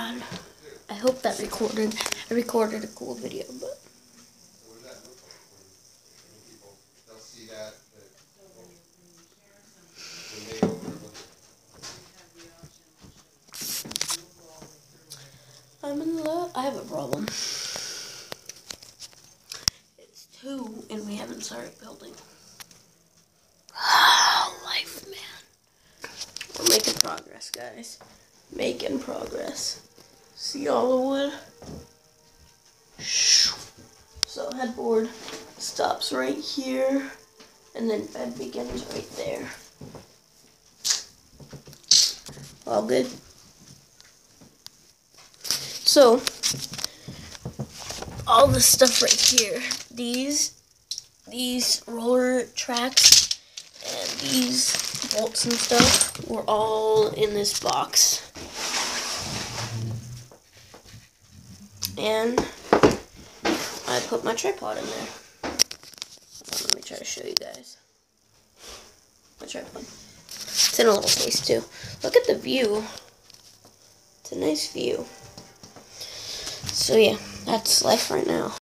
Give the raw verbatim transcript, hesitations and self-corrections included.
god. I hope that recorded. I recorded a cool video, but. I'm in love. I have a problem. It's two, and we haven't started building. Life, man. We're making progress, guys. Making progress. See all the wood? So headboard stops right here, and then bed begins right there. All good? So, all this stuff right here, these, these roller tracks, and these bolts and stuff were all in this box. And I put my tripod in there. Let me try to show you guys. My tripod. It's in a little case too. Look at the view. It's a nice view. So yeah, that's life right now.